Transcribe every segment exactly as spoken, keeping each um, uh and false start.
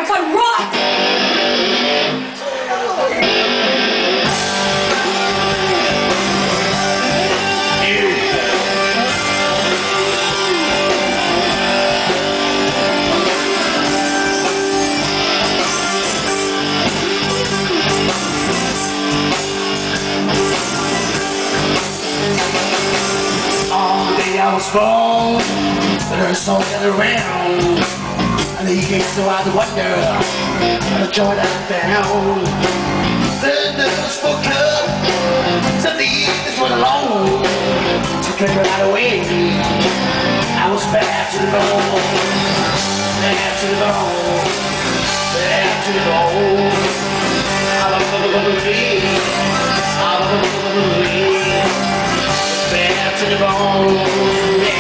I've done right! I was born, but there's so get around, and he gets so out of wonder, and the joy that I found. The news spoke up, said the evenings went alone, to take her right away. I was back to the bone, back to the bone, back to the bone. I love the believe, I love the believe, back to the bone.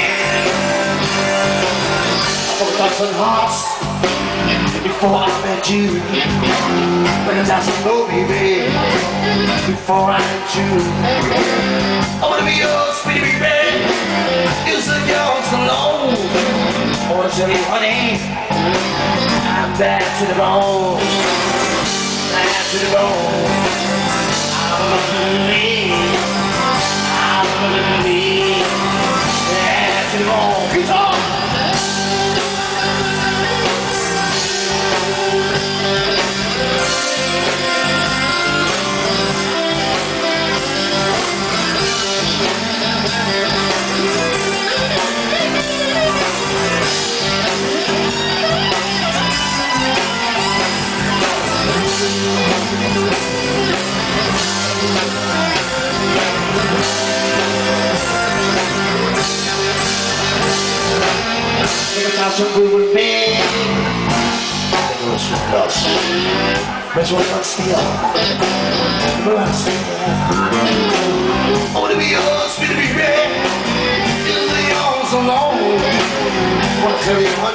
And hearts before I met you, but it's as I know, baby, before I met you. I wanna be yours, baby, baby. You said yours alone. I wanna tell you, honey, I'm back to the bone, back to the bone. I'm a believe, I'm a believe, back to the bone. Guitar. Some good would be the girls from Lush, but you want to steal, but I I wanna be yours, be to be red, in the arms alone. Wanna tell you